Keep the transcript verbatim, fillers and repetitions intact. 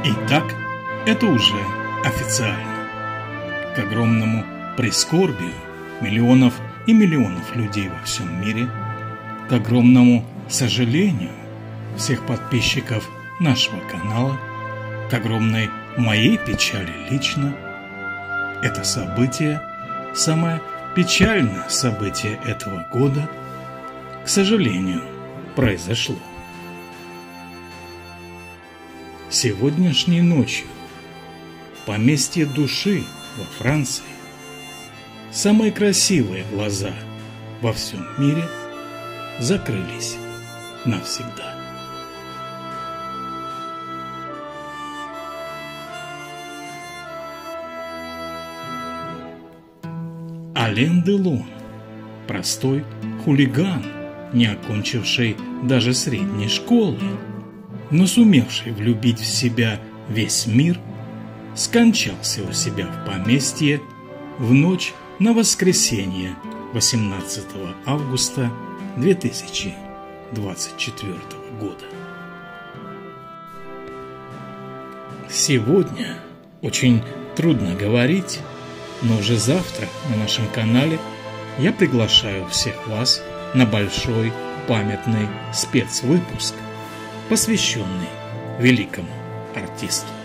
Итак, это уже официально. К огромному прискорбию миллионов и миллионов людей во всем мире, к огромному сожалению всех подписчиков нашего канала, к огромной моей печали лично, это событие, самое печальное событие этого года, к сожалению, произошло. Сегодняшней ночью в поместье Души во Франции самые красивые глаза во всем мире закрылись навсегда. Ален Делон, простой хулиган, не окончивший даже средней школы, но сумевший влюбить в себя весь мир, скончался у себя в поместье в ночь на воскресенье восемнадцатого августа две тысячи двадцать четвёртого года. Сегодня очень трудно говорить, но уже завтра на нашем канале я приглашаю всех вас на большой памятный спецвыпуск, посвященный великому артисту.